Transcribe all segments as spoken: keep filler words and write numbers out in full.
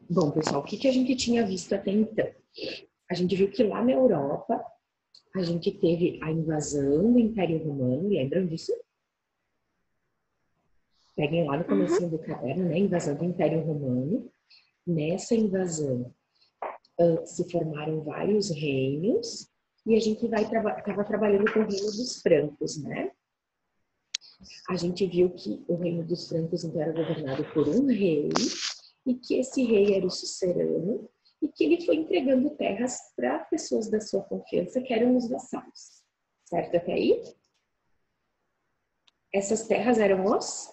Bom, pessoal, o que, que a gente tinha visto até então? A gente viu que lá na Europa, a gente teve a invasão do Império Romano, lembram disso? Peguem lá no comecinho do caderno, né? Invasão do Império Romano. Nessa invasão, uh, se formaram vários reinos e a gente vai traba estava trabalhando com o reino dos francos, né? A gente viu que o reino dos francos então, era governado por um rei e que esse rei era o sucerano e que ele foi entregando terras para pessoas da sua confiança, que eram os vassalos. Certo até aí? Essas terras eram os?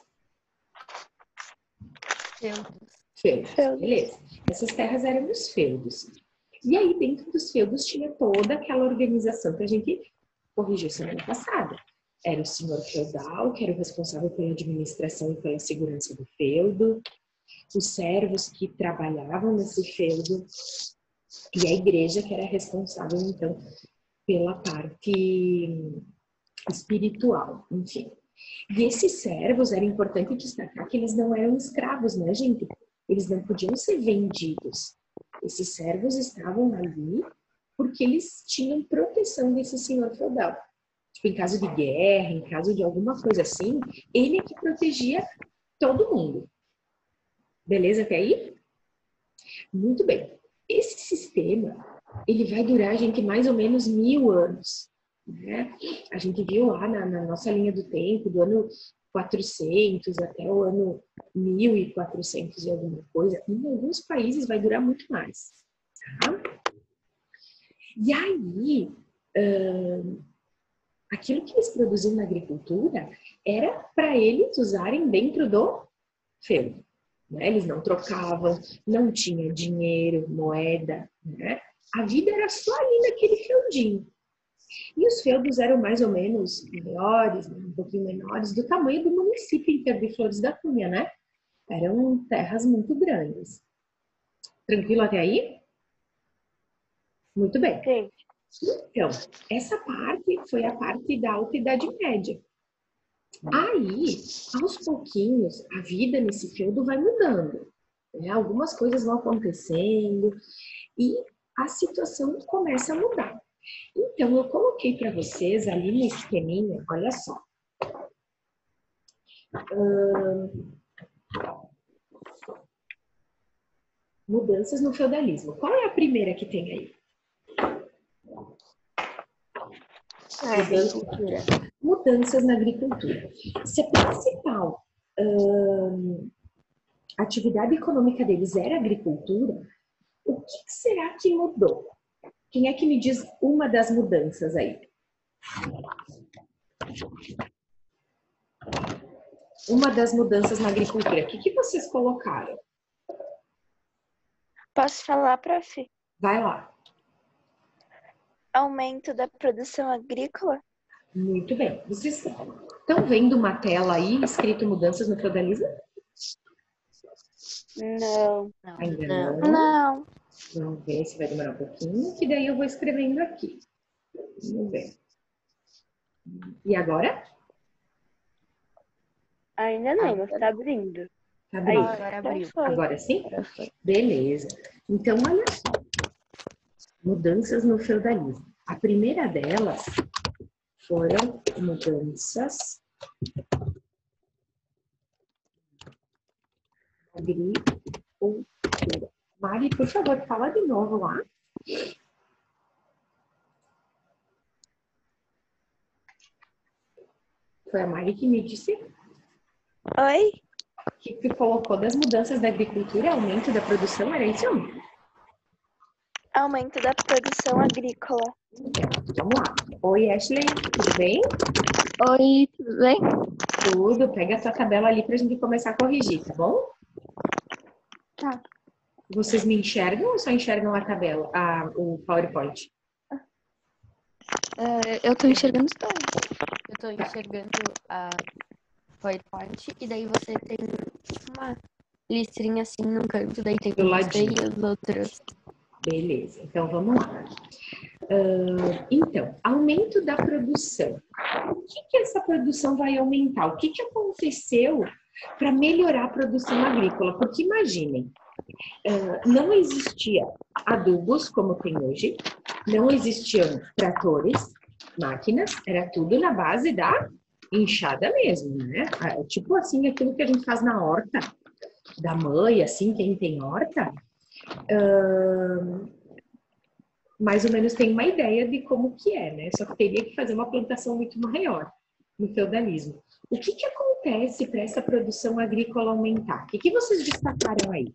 Feudos. Feudos, beleza. Essas terras eram os feudos. E aí, dentro dos feudos, tinha toda aquela organização que a gente corrigiu semana passada. Era o senhor feudal, que era o responsável pela administração e pela segurança do feudo, os servos que trabalhavam nesse feudo, e a igreja, que era responsável, então, pela parte espiritual, enfim. E esses servos, era importante destacar que eles não eram escravos, né, gente? Eles não podiam ser vendidos. Esses servos estavam ali porque eles tinham proteção desse senhor feudal. Tipo, em caso de guerra, em caso de alguma coisa assim, ele é que protegia todo mundo. Beleza até aí? Muito bem. Esse sistema, ele vai durar, gente, mais ou menos mil anos. Né? A gente viu lá na, na nossa linha do tempo, do ano quatrocentos até o ano mil e quatrocentos e alguma coisa. Em alguns países vai durar muito mais. Tá? E aí, hum, aquilo que eles produziam na agricultura era para eles usarem dentro do feudo. Né? Eles não trocavam, não tinha dinheiro, moeda. Né? A vida era só ali naquele feudinho. E os feudos eram mais ou menos maiores, um pouquinho menores, do tamanho do município inteiro de Flores da Cunha, né? Eram terras muito grandes. Tranquilo até aí? Muito bem. Sim. Então, essa parte foi a parte da Alta Idade Média. Aí, aos pouquinhos, a vida nesse feudo vai mudando. Né? Algumas coisas vão acontecendo e a situação começa a mudar. Então, eu coloquei para vocês ali no esqueminha, olha só. Hum, mudanças no feudalismo. Qual é a primeira que tem aí? Agricultura. Mudanças na agricultura. Se a principal hum, atividade econômica deles era a agricultura, o que será que mudou? Quem é que me diz uma das mudanças aí? Uma das mudanças na agricultura. O que, que vocês colocaram? Posso falar, prof? Vai lá. Aumento da produção agrícola? Muito bem. Vocês estão vendo uma tela aí escrito mudanças no feudalismo? Não. Ainda não. Não. Vamos ver se vai demorar um pouquinho, que daí eu vou escrevendo aqui. Vamos ver. E agora? Ainda não, mas tá abrindo. Tá abrindo. Aí, agora abriu. Agora sim? Agora foi. Beleza. Então, olha só. Mudanças no feudalismo. A primeira delas foram mudanças na agricultura. Mari, por favor, fala de novo lá. Foi a Mari que me disse. Oi? O que tu colocou das mudanças da agricultura, aumento da produção, era isso? Aumento da produção agrícola. Vamos lá. Oi, Ashley, tudo bem? Oi, tudo bem? Tudo. Pega a sua tabela ali pra gente começar a corrigir, tá bom? Tá. Vocês me enxergam ou só enxergam a tabela, a, o PowerPoint? É, eu tô enxergando os dois. Eu tô enxergando a PowerPoint e daí você tem uma listrinha assim num canto, daí tem Do você ladinho. e os outros. Beleza, então vamos lá. Uh, então, aumento da produção. O que que essa produção vai aumentar? O que que aconteceu para melhorar a produção agrícola? Porque imaginem, Uh, não existia adubos como tem hoje, não existiam tratores, máquinas, era tudo na base da enxada mesmo, né? Tipo assim, aquilo que a gente faz na horta, da mãe, assim, quem tem horta, uh, mais ou menos tem uma ideia de como que é, né? Só que teria que fazer uma plantação muito maior no feudalismo. O que que acontece para essa produção agrícola aumentar? O que que vocês destacaram aí?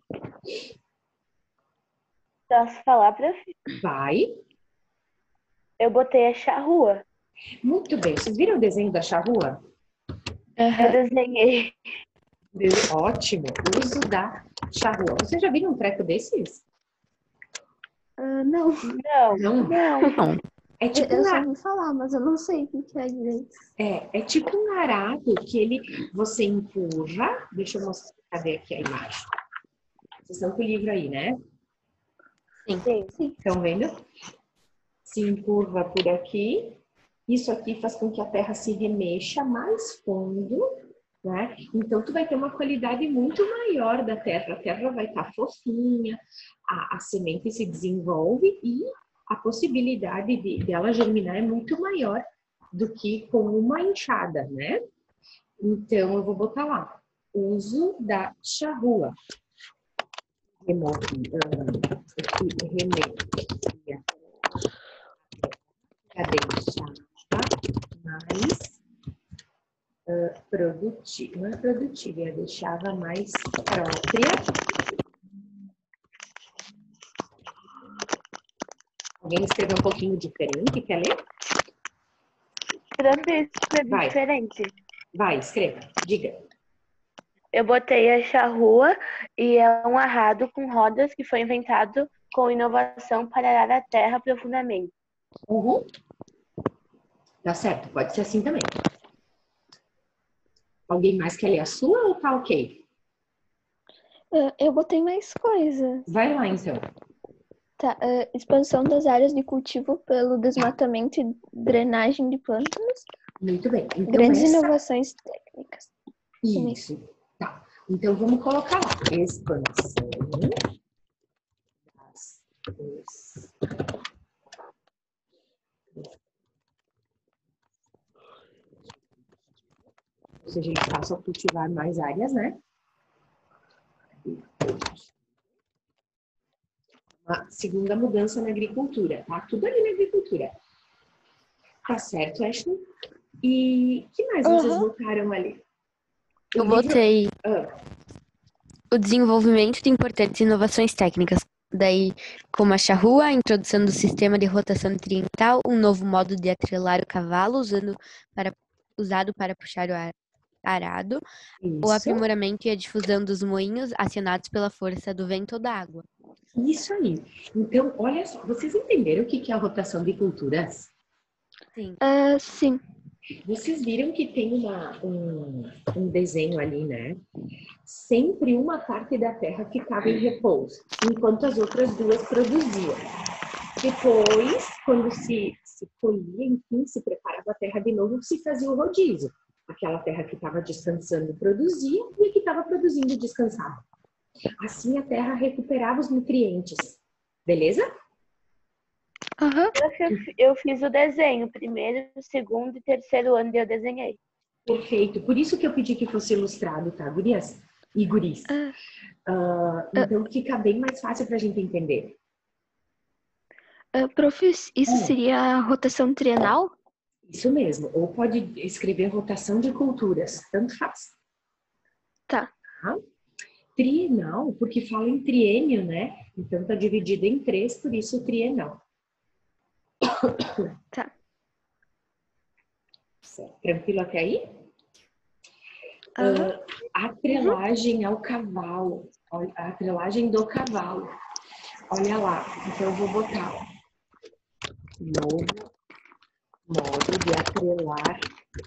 Posso falar, prof? Vai. Eu botei a charrua. Muito bem. Vocês viram o desenho da charrua? Eu desenhei. Ótimo. O uso da charrua. Vocês já viram um treco desses? Ah, não, Não, Não. não. É eu, tipo eu um só ar- ouvi falar, mas eu não sei o que que é direito. é, é tipo um arado que ele você empurra. Deixa eu mostrar. Cadê aqui a imagem? Vocês estão com o livro aí, né? Sim. Estão vendo? Se empurra por aqui. Isso aqui faz com que a terra se remexa mais fundo, né? Então, tu vai ter uma qualidade muito maior da terra. A terra vai estar fofinha, a, a semente se desenvolve e a possibilidade de dela germinar é muito maior do que com uma enxada, né? Então, eu vou botar lá. Uso da charrua. Remove, um, remedia a deixava mais uh, produtiva, não é produtiva, eu deixava mais própria. Alguém escreveu um pouquinho diferente, quer ler? Prof, escrevi Vai. diferente. Vai, escreva, diga. Eu botei a charrua e é um arado com rodas que foi inventado com inovação para arar a terra profundamente. Uhum. Tá certo, pode ser assim também. Alguém mais quer ler a sua ou tá ok? Ah, eu botei mais coisas. Vai lá, então. Tá, ah, expansão das áreas de cultivo pelo desmatamento e drenagem de plantas. Muito bem. Então, Grandes essa... inovações técnicas. Isso. Tá. Então, vamos colocar lá. Expansão das... Ou seja, ele passa a cultivar mais áreas, né? Uma segunda mudança na agricultura, tá? Tudo ali na agricultura. Tá certo, Ashley? E o que mais vocês Uhum. botaram ali? Eu O livro- botei Ah, o desenvolvimento de importantes inovações técnicas. Daí, como a charrua, a introdução do sistema de rotação triental, um novo modo de atrelar o cavalo usando para, usado para puxar o ar- arado, o isso. aprimoramento e a difusão dos moinhos acionados pela força do vento ou da água. Isso aí. Então, olha só, vocês entenderam o que que é a rotação de culturas? Sim. Ah, sim. Vocês viram que tem uma, um, um desenho ali, né? Sempre uma parte da terra ficava em repouso, enquanto as outras duas produziam. Depois, quando se, se colhia, enfim, se preparava a terra de novo, se fazia o rodízio. Aquela terra que estava descansando produzia e a que estava produzindo descansava. Assim a terra recuperava os nutrientes. Beleza? Aham. Prof, eu, fi- eu fiz o desenho, primeiro, segundo e terceiro ano eu desenhei. Perfeito. Por isso que eu pedi que fosse ilustrado, tá, gurias e guris? Ah, Ah, então fica bem mais fácil para a gente entender. ah, prof, isso Hum. seria a rotação trienal? Isso mesmo. Ou pode escrever rotação de culturas. Tanto faz. Tá. Trienal, porque fala em triênio, né? Então tá dividido em três, por isso trienal. Tá. Certo. Tranquilo até aí? Aham. Ah, atrelagem ao cavalo. Olha, a atrelagem do cavalo. Olha lá. Então eu vou botar novo modo de atrelar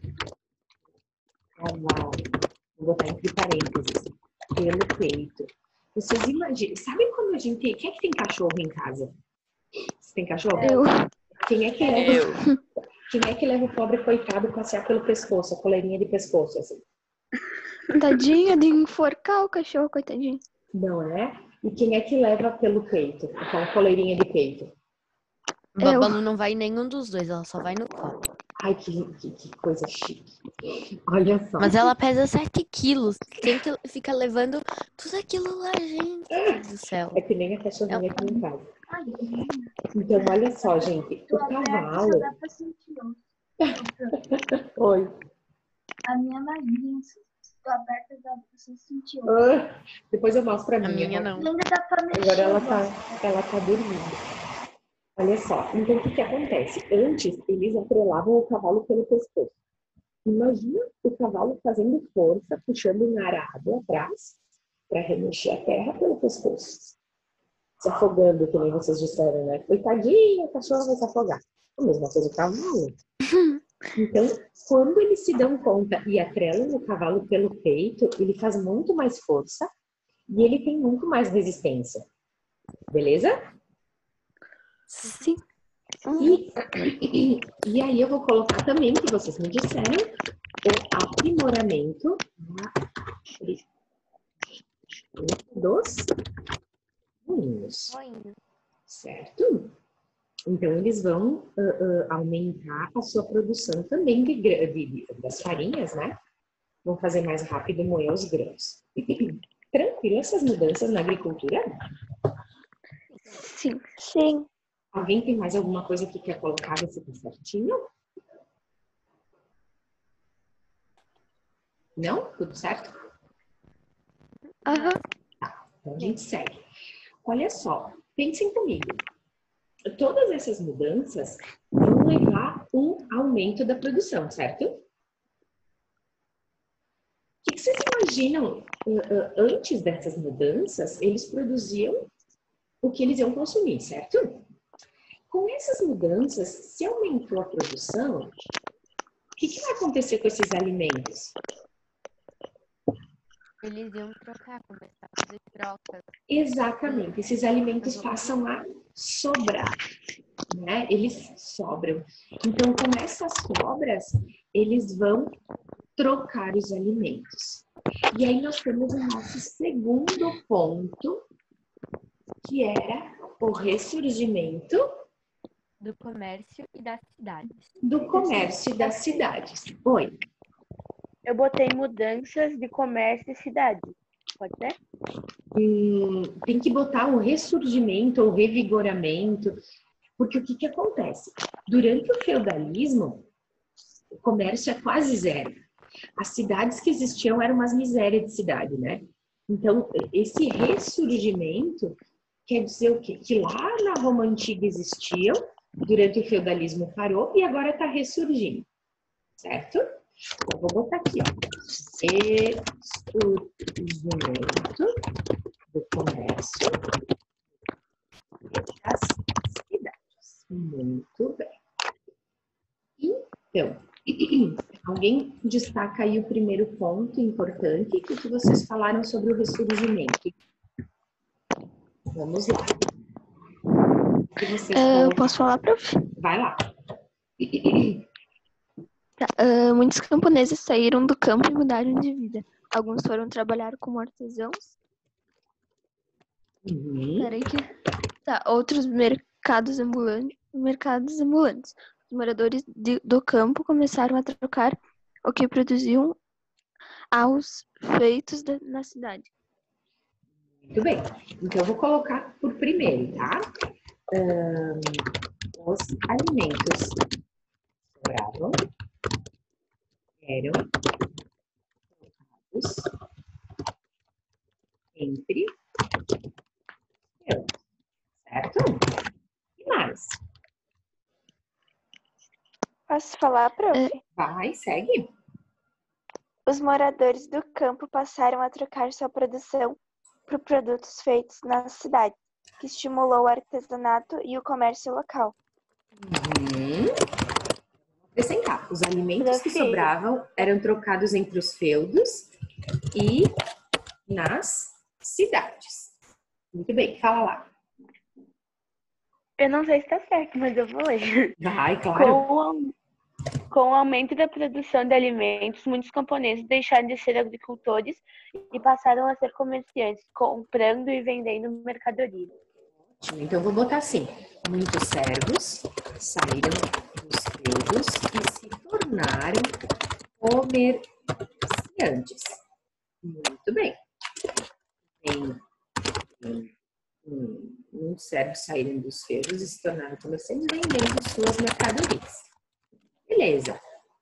cavalo. Vou botar entre parênteses. Pelo peito. Vocês imaginam. Sabe quando a gente. Quem é que tem cachorro em casa? Você tem cachorro? Eu. Quem é que leva, quem é que leva o pobre coitado passear pelo pescoço, a coleirinha de pescoço, assim? Tadinha de enforcar o cachorro, coitadinho. Não é? E quem é que leva pelo peito? Aquela coleirinha de peito. Babalu não vai em nenhum dos dois, ela só vai no colo. Ai, que, que, que coisa chique. Olha só. Mas ela pesa sete quilos. Quem que fica levando tudo aquilo lá, gente? Meu Deus do céu. É que nem a cachorrinha É aqui em casa. Então, olha só, gente. O cavalo... Dá pra sentir, ó. Oi. A minha barriga, tô aberta, dá pra sentir. ó. Ah, depois eu mostro pra A minha. minha não. Ainda dá pra mexer. Agora ela ó. tá, ela tá dormindo. Olha só, então o que que acontece? Antes, eles atrelavam o cavalo pelo pescoço. Imagina o cavalo fazendo força, puxando um arado atrás, para remexer a terra pelo pescoço. Se afogando, que nem vocês disseram, né? Coitadinha, a cachorra vai se afogar. A mesma coisa o cavalo. Então, quando eles se dão conta e atrelam o cavalo pelo peito, ele faz muito mais força e ele tem muito mais resistência. Beleza? Sim. E, e aí eu vou colocar também, que vocês me disseram, o aprimoramento dos moinhos, certo? Então, eles vão uh, uh, aumentar a sua produção também de, gra- de, de- das farinhas, né? Vão fazer mais rápido moer os grãos. Tranquilo essas mudanças na agricultura? Sim. Sim. Alguém tem mais alguma coisa que quer colocar nesse tá certinho? Não? Tudo certo? Aham. Então a gente segue. Olha só, pensem comigo. Todas essas mudanças vão levar um aumento da produção, certo? O que que vocês imaginam? uh, uh, Antes dessas mudanças, eles produziam o que eles iam consumir, certo? Com essas mudanças, se aumentou a produção, o que que vai acontecer com esses alimentos? Eles iam trocar, começar a fazer trocas. Exatamente, esses alimentos passam a sobrar, né? Eles sobram. Então, com essas sobras, eles vão trocar os alimentos. E aí nós temos o nosso segundo ponto, que era o ressurgimento Do comércio e das cidades. do comércio das cidades. Oi. Eu botei mudanças de comércio e cidade. Pode ser? Hum, tem que botar o ressurgimento ou revigoramento, porque o que que acontece? Durante o feudalismo, o comércio é quase zero. As cidades que existiam eram umas misérias de cidade, né? Então, esse ressurgimento quer dizer o quê? Que lá na Roma Antiga existiam, durante o feudalismo parou e agora está ressurgindo, certo? Então, vou botar aqui, ó. Ressurgimento do comércio e das cidades. Muito bem. Então, alguém destaca aí o primeiro ponto importante, o que vocês falaram sobre o ressurgimento. Vamos lá. O que vocês Ah, eu colocaram? posso falar, prof? Vai lá. Tá. Ah, muitos camponeses saíram do campo e mudaram de vida. Alguns foram trabalhar como artesãos. Uhum. Peraí que... Tá. Outros mercados ambulantes. Mercados ambulantes. Os moradores de- do campo começaram a trocar o que produziam aos feitos da- na cidade. Muito bem. Então, eu vou colocar por primeiro, tá? Ahn, os alimentos sobravam eram trocados entre eu, certo? E mais? Posso falar, prof? É. Vai, segue. Os moradores do campo passaram a trocar sua produção por produtos feitos na cidade, que estimulou o artesanato e o comércio local. Uhum. Acrescentar, os alimentos que Profi. sobravam eram trocados entre os feudos e nas cidades. Muito bem, fala lá. Eu não sei se tá certo, mas eu vou ler. Vai, claro. Com o, Com o aumento da produção de alimentos, muitos camponeses deixaram de ser agricultores e passaram a ser comerciantes, comprando e vendendo mercadoria. Então, vou botar assim: muitos servos saíram dos feudos e se tornaram comerciantes. Muito bem. Tem, tem um, muitos servos saíram dos feudos e se tornaram comerciantes vendendo suas mercadorias. Beleza.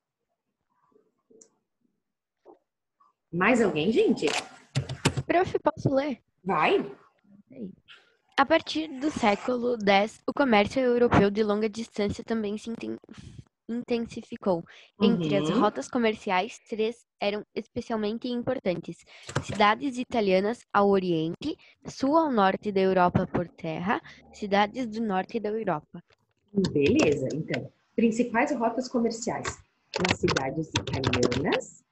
Mais alguém, gente? Prof, posso ler? Vai. A partir do século dez, o comércio europeu de longa distância também se inten- intensificou. Entre as Uhum. rotas comerciais, três eram especialmente importantes: cidades italianas ao oriente, sul ao norte da Europa por terra, cidades do norte da Europa. Beleza. Então, principais rotas comerciais nas cidades italianas.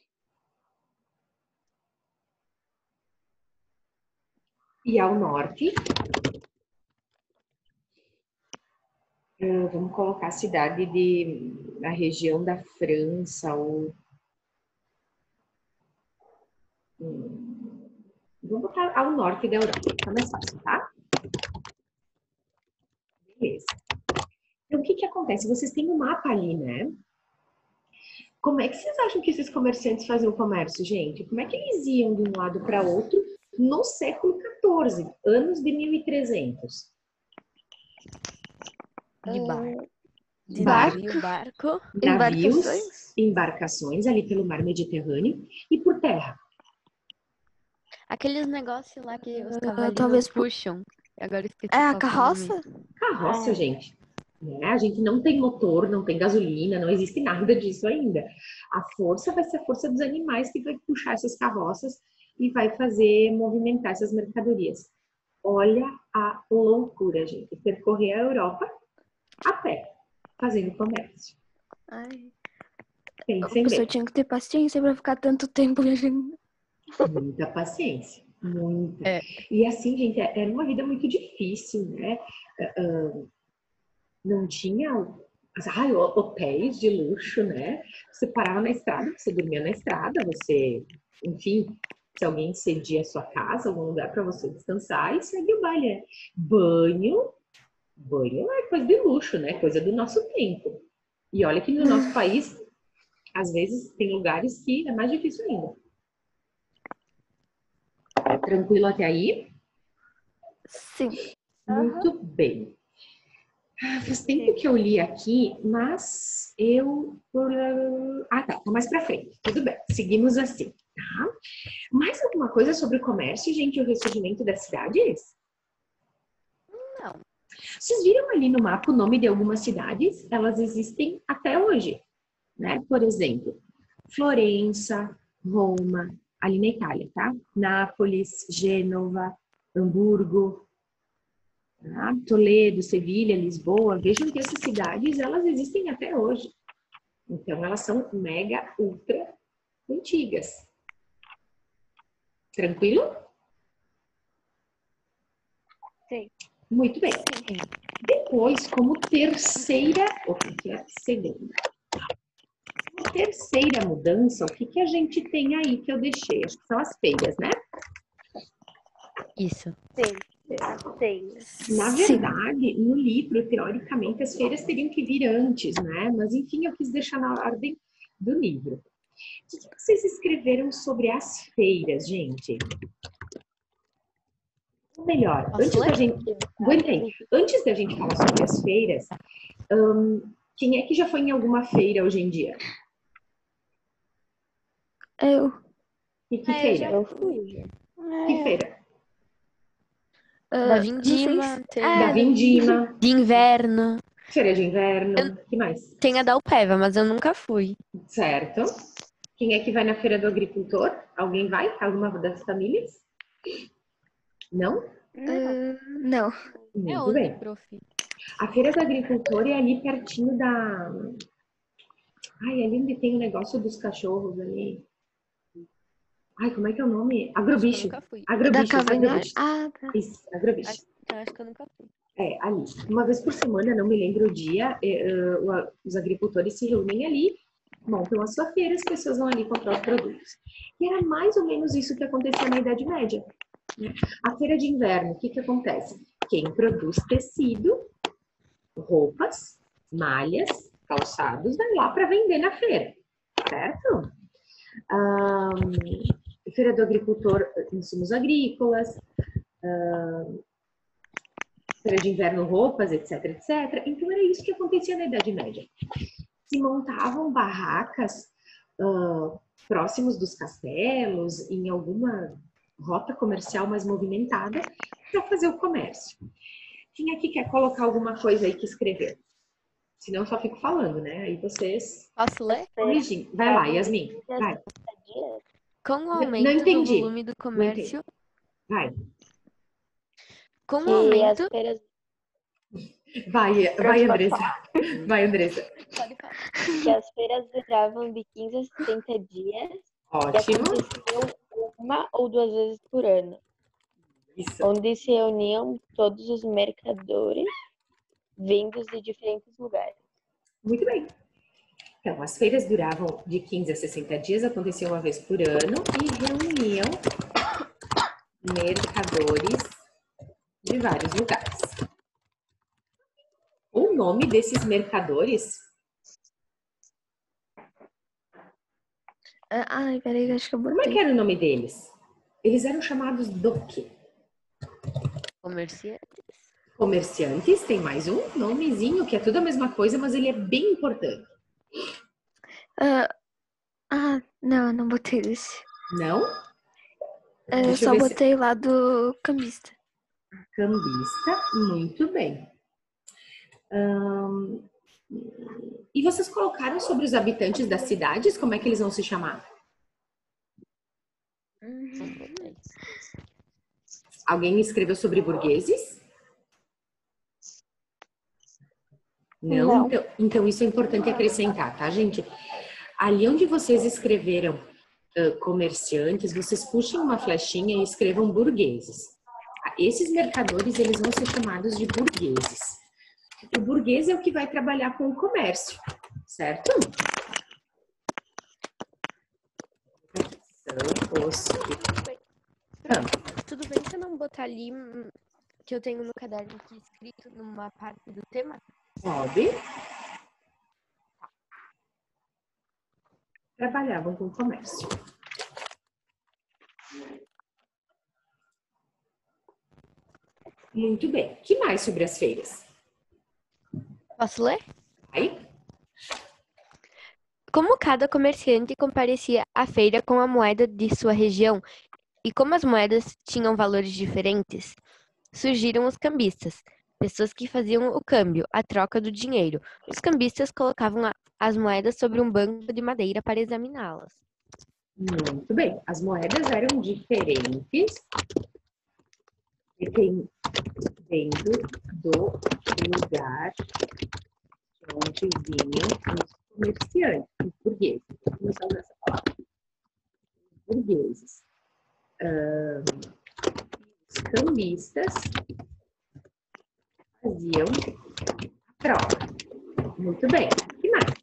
E ao norte, uh, vamos colocar a cidade de, na região da França, ou... Hum, vamos botar ao norte da Europa, fica mais fácil, tá? Beleza. Então, o que que acontece? Vocês têm um mapa ali, né? Como é que vocês acham que esses comerciantes faziam o comércio, gente? Como é que eles iam de um lado para outro no século quatorze, anos de mil e trezentos? De barco. De Barco. navio, barco. Navios, Embarcações? embarcações ali pelo mar Mediterrâneo e por terra. Aqueles negócios lá que os Ah, cavalinhos talvez por- puxam. Agora eu esqueci É a qual que é o nome. carroça? Carroça, Ah. gente. Né? A gente não tem motor, não tem gasolina, não existe nada disso ainda. A força vai ser a força dos animais que vai puxar essas carroças e vai fazer movimentar essas mercadorias. Olha a loucura, gente. Percorrer a Europa a pé, fazendo comércio. Ai, a Pensem pessoa bem. tinha que ter paciência pra ficar tanto tempo viajando. Muita paciência, muita. É. E assim, gente, era uma vida muito difícil, né? Uh, não tinha ai, hotéis de luxo, né? Você parava na estrada, você dormia na estrada, você, enfim, se alguém cedia a sua casa, algum lugar para você descansar e segue o baile. Né? Banho, banho é coisa de luxo, né? Coisa do nosso tempo. E olha que no nosso país, às vezes, tem lugares que é mais difícil ainda. Tranquilo até aí? Sim. Muito bem. Ah, faz tempo que eu li aqui, mas eu... Ah, tá, tá mais pra frente. Tudo bem, seguimos assim, tá? Mais alguma coisa sobre o comércio, gente, e o ressurgimento das cidades? Não. Vocês viram ali no mapa o nome de algumas cidades? Elas existem até hoje, né? Por exemplo, Florença, Roma, ali na Itália, tá? Nápoles, Gênova, Hamburgo, tá? Toledo, Sevilha, Lisboa. Vejam que essas cidades, elas existem até hoje. Então, elas são mega, ultra antigas. Tranquilo? Sim. Muito bem. Depois, como terceira, ou que é segunda? Como terceira mudança, o que, que a gente tem aí que eu deixei? Acho que são as feiras, né? Isso. Sim. Sim. Na Sim. verdade, no livro, teoricamente, as feiras teriam que vir antes, né? Mas, enfim, eu quis deixar na ordem do livro. O que vocês escreveram sobre as feiras, gente? Ou melhor, Posso antes ler? da gente... Aguentei. Antes da gente falar sobre as feiras, hum, quem é que já foi em alguma feira hoje em dia? Eu. E que Ah, eu feira? já Eu fui. Que feira? ah, Da não sei Vindima, se- tem É, Da Vindima, de inverno. feira de inverno, que mais? Tem a da Upeva, mas eu nunca fui. Certo. Quem é que vai na feira do agricultor? Alguém vai? Alguma das famílias? Não? ah, não. É Muito onde, bem. prof? A feira do agricultor é ali pertinho da... Ai, ali onde tem o negócio dos cachorros ali. Ai, como é que é o nome? Acho que eu Agrobicho. nunca fui. Da Agrobicho, cavanhaque. agrobicho. Ah, tá. Isso, agrobicho. Acho, eu acho que eu nunca fui. É, ali. Uma vez por semana, não me lembro o dia, eh, uh, os agricultores se reúnem ali, montam a sua feira, as pessoas vão ali comprar os produtos. E era mais ou menos isso que acontecia na Idade Média. Né? A feira de inverno, o que que acontece? Quem produz tecido, roupas, malhas, calçados, vai lá para vender na feira, certo? Ah, feira do agricultor, insumos agrícolas, ah, feira de inverno, roupas, etc, etcétera. Então era isso que acontecia na Idade Média. Se montavam barracas uh, próximos dos castelos, em alguma rota comercial mais movimentada, para fazer o comércio. Quem aqui quer colocar alguma coisa aí que escrever? Senão eu só fico falando, né? Aí vocês... Posso ler? Corrigindo. Vai lá, Yasmin. Vai. Com o Não aumento do entendi. volume do Não comércio, Vai. com o Que as aumento, feiras, Vai, vai, Andressa. Vai, Andressa. pode falar. que as feiras duravam de quinze a sessenta dias e Ótimo. aconteciam uma ou duas vezes por ano, Isso. onde se reuniam todos os mercadores vindos de diferentes lugares. Muito bem. Então, as feiras duravam de quinze a sessenta dias, aconteciam uma vez por ano e reuniam mercadores de vários lugares. O nome desses mercadores? Ah, Ai, peraí, acho que eu Como é que botei. era o nome deles? Eles eram chamados do quê? Comerciante. Comerciantes, tem mais um nomezinho, que é tudo a mesma coisa, mas ele é bem importante. Ah, ah, não, não botei desse. Não? Eu Deixa eu só ver se- botei lá do cambista. Cambista, muito bem. Ahn, E vocês colocaram sobre os habitantes das cidades, como é que eles vão se chamar? Alguém escreveu sobre burgueses? Não? Não. Então, então isso é importante acrescentar, tá, gente? Ali onde vocês escreveram uh, comerciantes, vocês puxem uma flechinha e escrevam burgueses. Esses mercadores, eles vão ser chamados de burgueses. O burguês é o que vai trabalhar com o comércio, certo? São os... Ah, Tudo bem se eu não botar ali hum, que eu tenho no caderno aqui escrito numa parte do tema? pode. Trabalhavam com comércio. Muito bem. O que mais sobre as feiras? Posso ler? Aí? Como cada comerciante comparecia à feira com a moeda de sua região e como as moedas tinham valores diferentes, surgiram os cambistas, pessoas que faziam o câmbio, a troca do dinheiro. Os cambistas colocavam a- as moedas sobre um banco de madeira para examiná-las. Muito bem. As moedas eram diferentes dependendo do lugar de onde vinham os comerciantes, os burgueses. Vou começar a usar essa palavra. Os burgueses. Ahn, os cambistas faziam a troca. Muito bem. O que mais?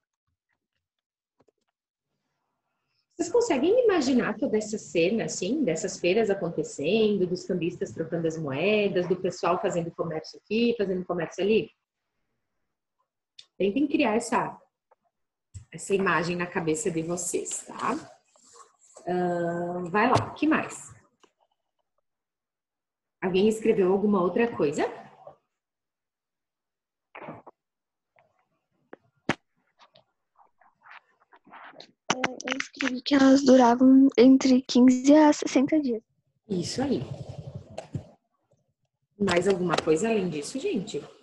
Vocês conseguem imaginar toda essa cena, assim, dessas feiras acontecendo, dos cambistas trocando as moedas, do pessoal fazendo comércio aqui, fazendo comércio ali? Tentem criar essa, essa imagem na cabeça de vocês, tá? Ah, vai lá, o que mais? Alguém escreveu alguma outra coisa? Eu escrevi que elas duravam entre quinze a sessenta dias. Isso aí. Mais alguma coisa além disso, gente?